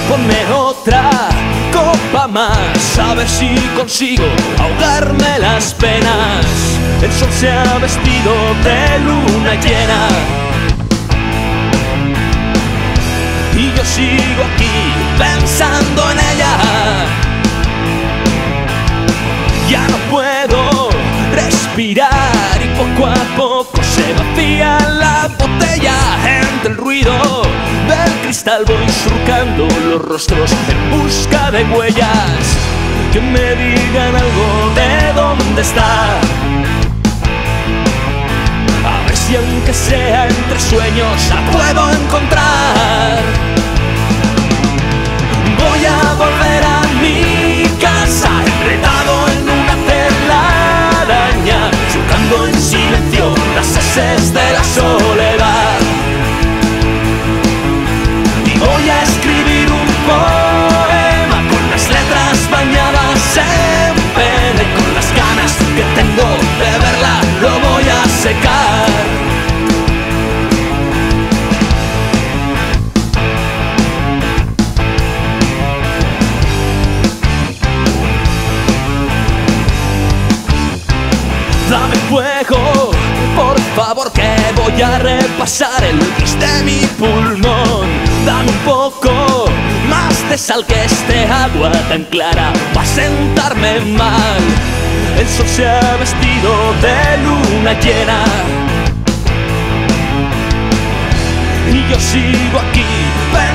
Ponme otra copa más, a ver si consigo ahogarme las penas. El sol se ha vestido de luna llena y yo sigo aquí pensando en ella. Ya no puedo respirar y poco a poco se vacía la botella. Entre el ruido del cristal voy surcando los rostros en busca de huellas que me digan algo de dónde está. A ver si aunque sea entre sueños la puedo encontrar. Voy a volver a mi casa enredado en una telaraña, surcando en silencio las heces de la soledad. Y voy a escribir un poema con las letras bañadas en pena y con las ganas que tengo de verla lo voy a secar. Dame fuego, por favor, que voy a repasar el gris de mi pulmón. Dame un poco más de sal, que este agua tan clara va a sentarme mal. El sol se ha vestido de luna llena y yo sigo aquí